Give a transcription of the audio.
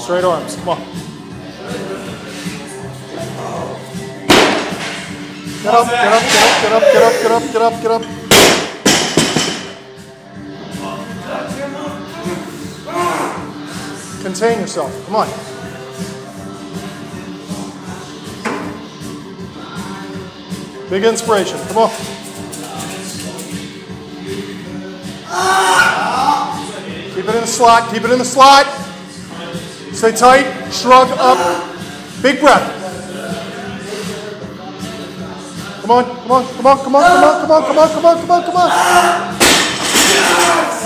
Straight arms. Come on. Get up, get up, get up, get up, get up, get up, get up, get up. Contain yourself. Come on. Big inspiration. Come on. Keep it in the slot. Keep it in the slot. Stay tight. Shrug up. Big breath. Come on. Come on. Come on. Come on. Come on. Come on. Come on. Come on. Come on. Come on.